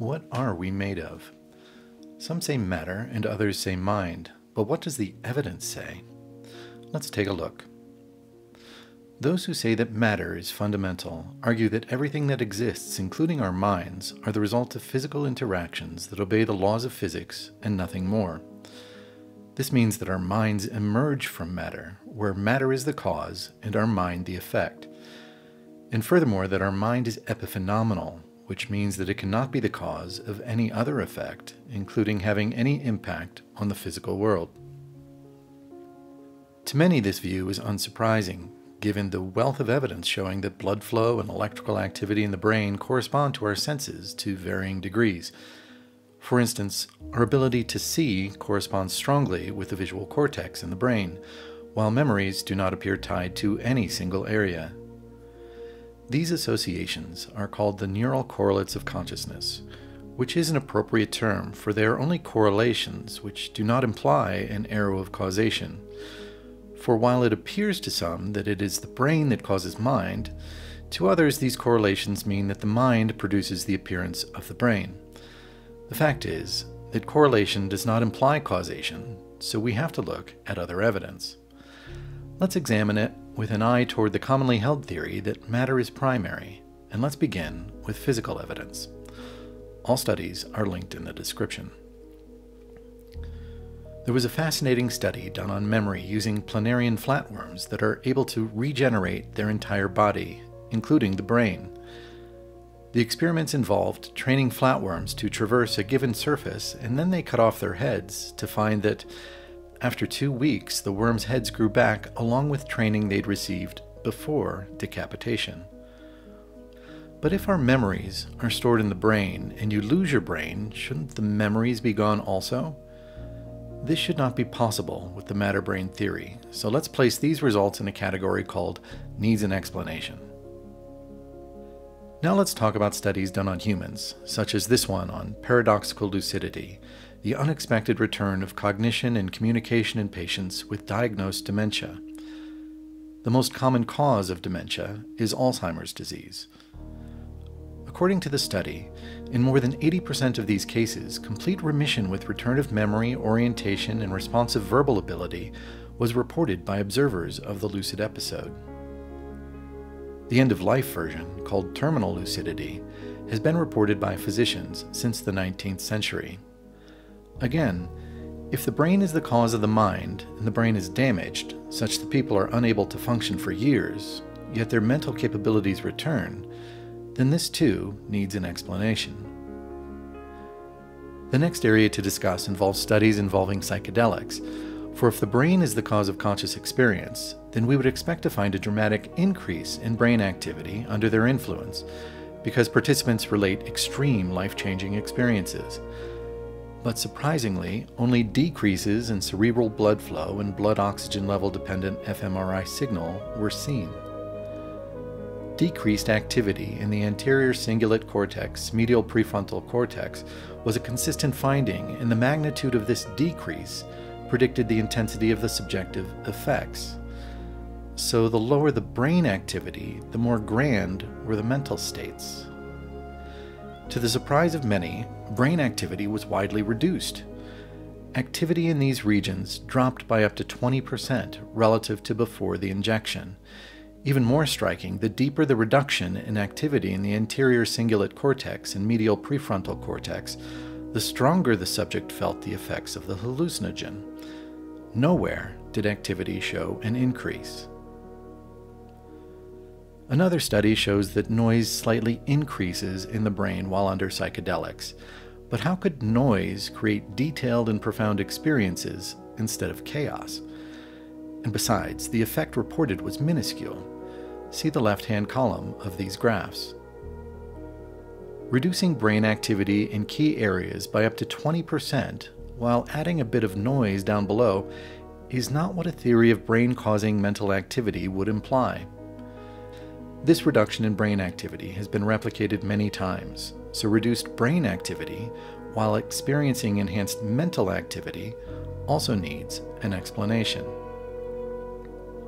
What are we made of? Some say matter and others say mind, but what does the evidence say? Let's take a look. Those who say that matter is fundamental argue that everything that exists, including our minds, are the result of physical interactions that obey the laws of physics and nothing more. This means that our minds emerge from matter, where matter is the cause and our mind the effect. And furthermore, that our mind is epiphenomenal, which means that it cannot be the cause of any other effect, including having any impact on the physical world. To many, this view is unsurprising, given the wealth of evidence showing that blood flow and electrical activity in the brain correspond to our senses to varying degrees. For instance, our ability to see corresponds strongly with the visual cortex in the brain, while memories do not appear tied to any single area. These associations are called the neural correlates of consciousness, which is an appropriate term, for they are only correlations which do not imply an arrow of causation. For while it appears to some that it is the brain that causes mind, to others these correlations mean that the mind produces the appearance of the brain. The fact is that correlation does not imply causation, so we have to look at other evidence. Let's examine it with an eye toward the commonly held theory that matter is primary, and let's begin with physical evidence. All studies are linked in the description. There was a fascinating study done on memory using planarian flatworms that are able to regenerate their entire body, including the brain. The experiments involved training flatworms to traverse a given surface, and then they cut off their heads to find that after 2 weeks, the worms' heads grew back along with training they'd received before decapitation. But if our memories are stored in the brain and you lose your brain, shouldn't the memories be gone also? This should not be possible with the matter-brain theory, so let's place these results in a category called needs an explanation. Now let's talk about studies done on humans, such as this one on paradoxical lucidity, the unexpected return of cognition and communication in patients with diagnosed dementia. The most common cause of dementia is Alzheimer's disease. According to the study, in more than 80% of these cases, complete remission with return of memory, orientation, and responsive verbal ability was reported by observers of the lucid episode. The end-of-life version, called terminal lucidity, has been reported by physicians since the 19th century. Again, if the brain is the cause of the mind and the brain is damaged, such that people are unable to function for years, yet their mental capabilities return, then this too needs an explanation. The next area to discuss involves studies involving psychedelics, for if the brain is the cause of conscious experience, then we would expect to find a dramatic increase in brain activity under their influence, because participants relate extreme life-changing experiences. But surprisingly, only decreases in cerebral blood flow and blood oxygen level dependent fMRI signal were seen. Decreased activity in the anterior cingulate cortex, medial prefrontal cortex, was a consistent finding, and the magnitude of this decrease predicted the intensity of the subjective effects. So the lower the brain activity, the more grand were the mental states. To the surprise of many, brain activity was widely reduced. Activity in these regions dropped by up to 20% relative to before the injection. Even more striking, the deeper the reduction in activity in the anterior cingulate cortex and medial prefrontal cortex, the stronger the subject felt the effects of the hallucinogen. Nowhere did activity show an increase. Another study shows that noise slightly increases in the brain while under psychedelics. But how could noise create detailed and profound experiences instead of chaos? And besides, the effect reported was minuscule. See the left-hand column of these graphs. Reducing brain activity in key areas by up to 20% while adding a bit of noise down below is not what a theory of brain-causing mental activity would imply. This reduction in brain activity has been replicated many times, so reduced brain activity while experiencing enhanced mental activity also needs an explanation.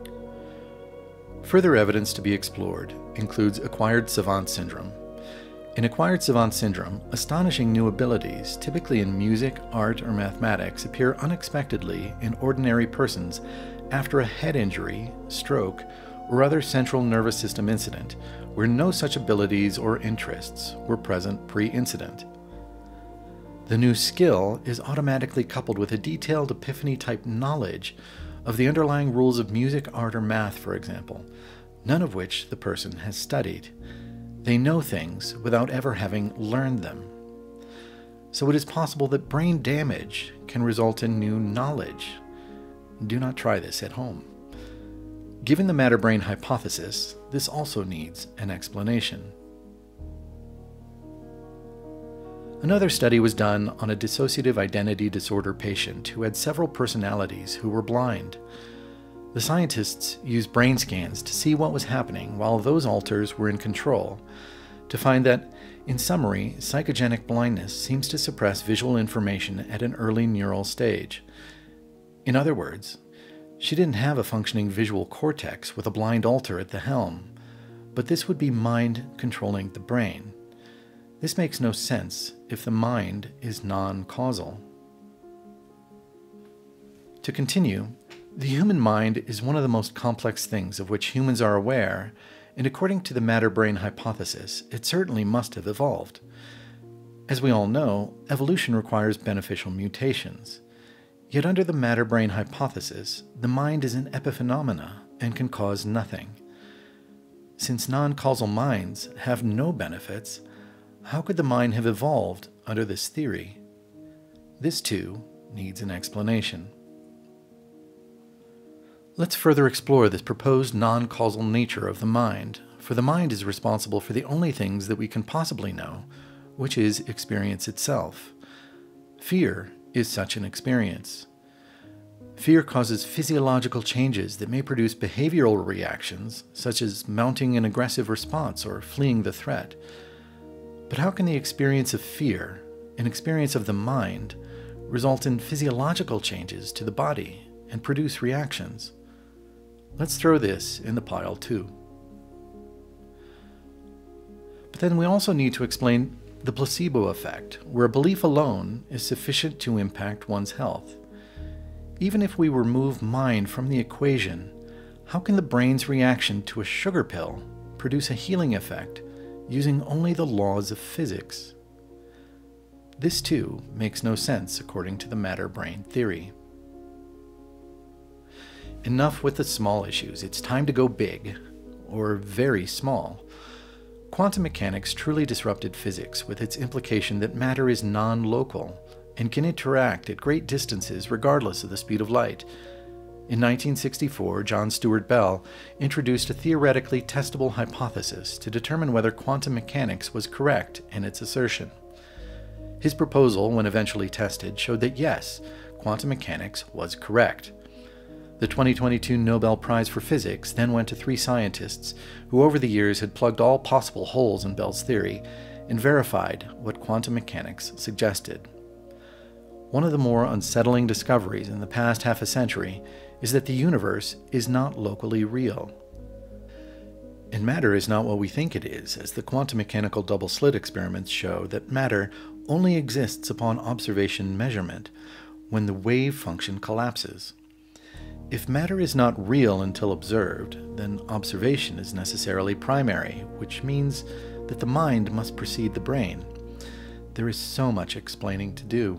Further evidence to be explored includes acquired savant syndrome. In acquired savant syndrome, astonishing new abilities, typically in music, art, or mathematics, appear unexpectedly in ordinary persons after a head injury, stroke, or other central nervous system incident where no such abilities or interests were present pre-incident. The new skill is automatically coupled with a detailed epiphany-type knowledge of the underlying rules of music, art, or math, for example, none of which the person has studied. They know things without ever having learned them. So it is possible that brain damage can result in new knowledge. Do not try this at home. Given the matter-brain hypothesis, this also needs an explanation. Another study was done on a dissociative identity disorder patient who had several personalities who were blind. The scientists used brain scans to see what was happening while those alters were in control, to find that, in summary, psychogenic blindness seems to suppress visual information at an early neural stage. In other words, she didn't have a functioning visual cortex with a blind alter at the helm, but this would be mind controlling the brain. This makes no sense if the mind is non-causal. To continue, the human mind is one of the most complex things of which humans are aware, and according to the matter-brain hypothesis, it certainly must have evolved. As we all know, evolution requires beneficial mutations. Yet under the matter-brain hypothesis, the mind is an epiphenomena and can cause nothing. Since non-causal minds have no benefits, how could the mind have evolved under this theory? This, too, needs an explanation. Let's further explore this proposed non-causal nature of the mind, for the mind is responsible for the only things that we can possibly know, which is experience itself. Fear is such an experience. Fear causes physiological changes that may produce behavioral reactions, such as mounting an aggressive response or fleeing the threat. But how can the experience of fear, an experience of the mind, result in physiological changes to the body and produce reactions? Let's throw this in the pile too. But then we also need to explain the placebo effect, where a belief alone is sufficient to impact one's health. Even if we remove mind from the equation, how can the brain's reaction to a sugar pill produce a healing effect using only the laws of physics? This too makes no sense according to the matter-brain theory. Enough with the small issues, it's time to go big, or very small. Quantum mechanics truly disrupted physics with its implication that matter is non-local and can interact at great distances regardless of the speed of light. In 1964, John Stuart Bell introduced a theoretically testable hypothesis to determine whether quantum mechanics was correct in its assertion. His proposal, when eventually tested, showed that yes, quantum mechanics was correct. The 2022 Nobel Prize for Physics then went to 3 scientists who over the years had plugged all possible holes in Bell's theory and verified what quantum mechanics suggested. One of the more unsettling discoveries in the past half a century is that the universe is not locally real. And matter is not what we think it is, as the quantum mechanical double-slit experiments show that matter only exists upon observation measurement, when the wave function collapses. If matter is not real until observed, then observation is necessarily primary, which means that the mind must precede the brain. There is so much explaining to do.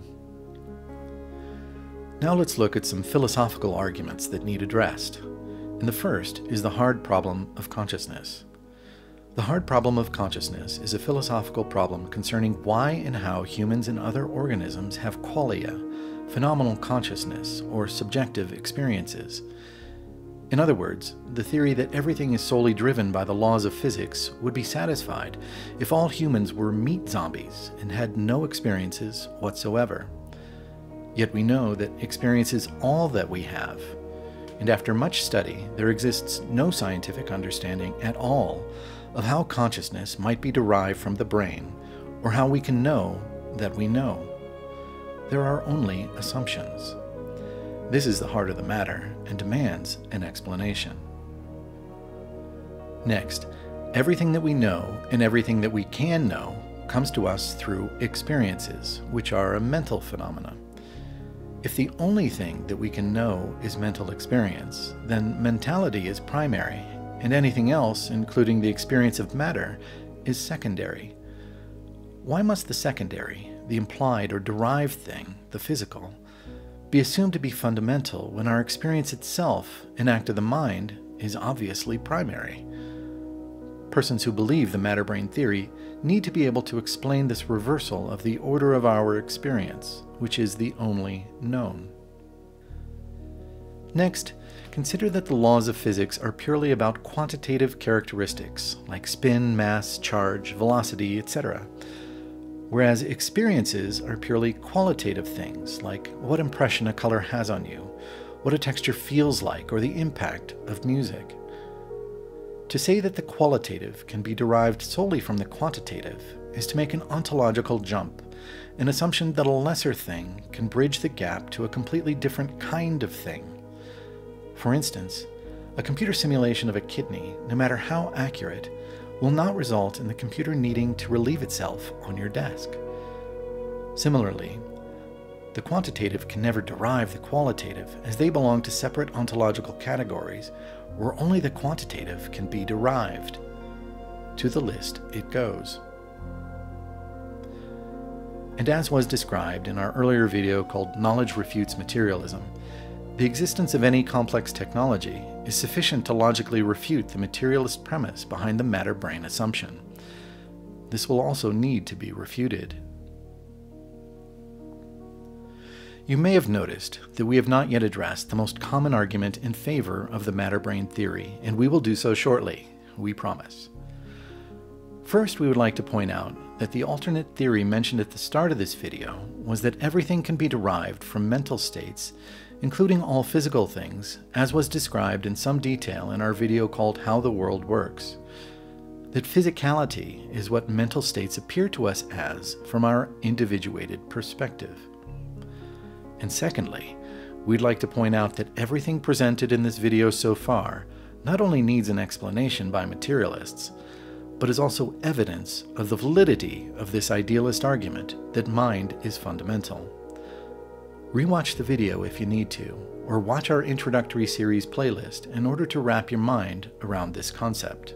Now let's look at some philosophical arguments that need addressed. And the first is the hard problem of consciousness. The hard problem of consciousness is a philosophical problem concerning why and how humans and other organisms have qualia, phenomenal consciousness, or subjective experiences. In other words, the theory that everything is solely driven by the laws of physics would be satisfied if all humans were meat zombies and had no experiences whatsoever. Yet we know that experience is all that we have, and after much study, there exists no scientific understanding at all of how consciousness might be derived from the brain, or how we can know that we know. There are only assumptions. This is the heart of the matter and demands an explanation. Next, Everything that we know and everything that we can know comes to us through experiences, which are a mental phenomena. If the only thing that we can know is mental experience, then mentality is primary, and anything else, including the experience of matter, is secondary. Why must the secondary, the implied or derived thing, the physical, be assumed to be fundamental when our experience itself, an act of the mind, is obviously primary? Persons who believe the matter-brain theory need to be able to explain this reversal of the order of our experience, which is the only known. Next, consider that the laws of physics are purely about quantitative characteristics, like spin, mass, charge, velocity, etc., whereas experiences are purely qualitative things, like what impression a color has on you, what a texture feels like, or the impact of music. To say that the qualitative can be derived solely from the quantitative is to make an ontological jump, an assumption that a lesser thing can bridge the gap to a completely different kind of thing. For instance, a computer simulation of a kidney, no matter how accurate, will not result in the computer needing to relieve itself on your desk. Similarly, the quantitative can never derive the qualitative, as they belong to separate ontological categories where only the quantitative can be derived. To the list it goes. And as was described in our earlier video called Knowledge Refutes Materialism, the existence of any complex technology is sufficient to logically refute the materialist premise behind the matter-brain assumption. This will also need to be refuted. You may have noticed that we have not yet addressed the most common argument in favor of the matter-brain theory, and we will do so shortly, we promise. First, we would like to point out that the alternate theory mentioned at the start of this video was that everything can be derived from mental states, including all physical things, as was described in some detail in our video called How the World Works. That physicality is what mental states appear to us as from our individuated perspective. And secondly, we'd like to point out that everything presented in this video so far not only needs an explanation by materialists, but is also evidence of the validity of this idealist argument that mind is fundamental. Rewatch the video if you need to, or watch our introductory series playlist in order to wrap your mind around this concept.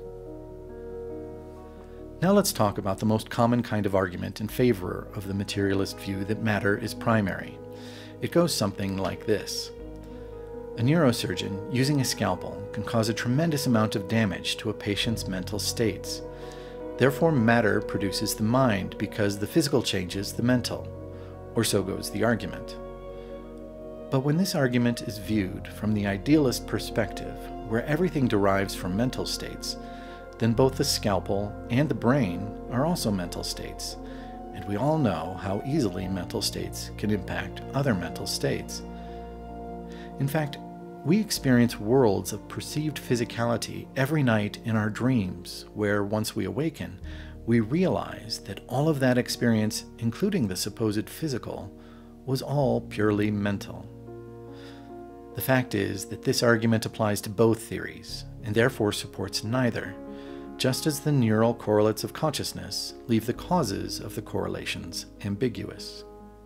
Now let's talk about the most common kind of argument in favor of the materialist view that matter is primary. It goes something like this. A neurosurgeon using a scalpel can cause a tremendous amount of damage to a patient's mental states. Therefore, matter produces the mind because the physical changes the mental, or so goes the argument. But when this argument is viewed from the idealist perspective, where everything derives from mental states, then both the scalpel and the brain are also mental states, and we all know how easily mental states can impact other mental states. In fact, we experience worlds of perceived physicality every night in our dreams, where once we awaken, we realize that all of that experience, including the supposed physical, was all purely mental. The fact is that this argument applies to both theories, and therefore supports neither, just as the neural correlates of consciousness leave the causes of the correlations ambiguous.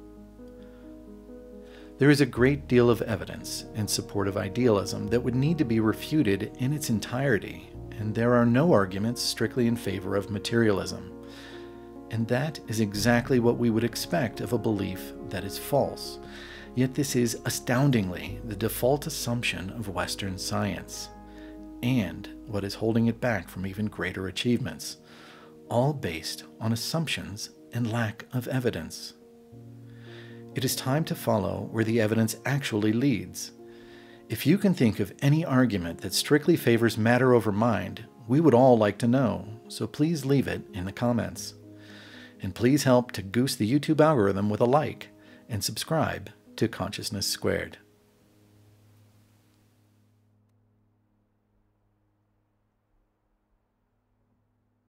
There is a great deal of evidence in support of idealism that would need to be refuted in its entirety, and there are no arguments strictly in favor of materialism. And that is exactly what we would expect of a belief that is false. Yet this is astoundingly the default assumption of Western science, and what is holding it back from even greater achievements, all based on assumptions and lack of evidence. It is time to follow where the evidence actually leads. If you can think of any argument that strictly favors matter over mind, we would all like to know, so please leave it in the comments. And please help to goose the YouTube algorithm with a like, and subscribe to Consciousness Squared.